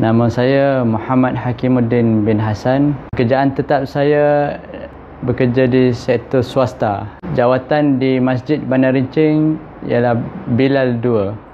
Nama saya Muhammad Hakimuddin bin Hassan. Pekerjaan tetap saya bekerja di sektor swasta. Jawatan di Masjid Bandar Rincing ialah Bilal 2.